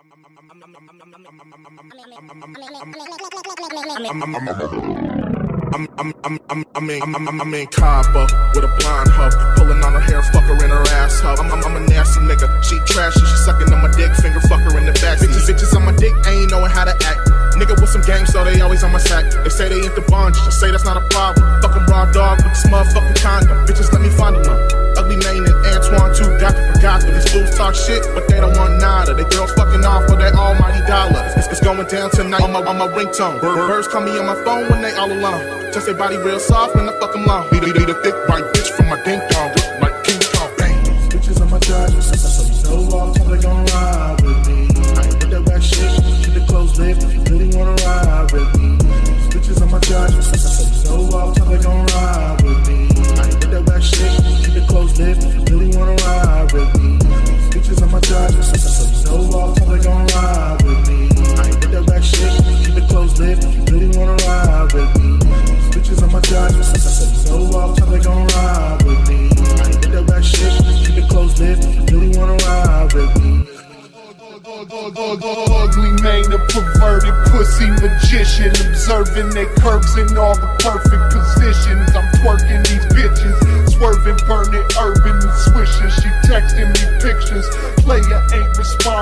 I'm in Cabo with a blonde hoe, pulling on her hair, fuck her in her ass hoe. I'm a nasty nigga, she trashy, she sucking on my dick, finger fuck her in the back. Bitches on my dick, ain't knowing how to act. Nigga with some game, so they always on my sack. They say they into bondage, I say that's not a problem. Fucking raw dog with this motherfucking condom. Bitches let me find one. Ugly Mane and Antoine too, got to forgot that these fools talk shit, but they don't want nada. They girls fucking off for that almighty dollar. It's going down tonight on my ringtone. Birds call me on my phone when they all alone. Touch their body real soft when I fuck them long. Be the thick white bitch from my ding dong, look like King Kong. Bang. Bitches on my drive, so you know all time they gon' ride with me. I ain't with that whack shit, keep it close lip if you really wanna ride with me. Bitches on my drive, so you know all time they gon' ride with me. I ain't with that whack shit, keep it close lip if you really wanna ride with me. Bitches on my drive, so you know all time they gon' ride with me. I ain't with that whack shit, keep it close lip if you really wanna ride with me. Bitches on my drive, so all time they gon' ride with me. I ain't with that whack shit, keep it close lip if you really wanna ride with me. Ugly Mane, a perverted pussy magician, observing their curves in all the perfect positions. I'm twerking these bitches, swerving, burning urban and swishing. She texting me pictures, player ain't responding.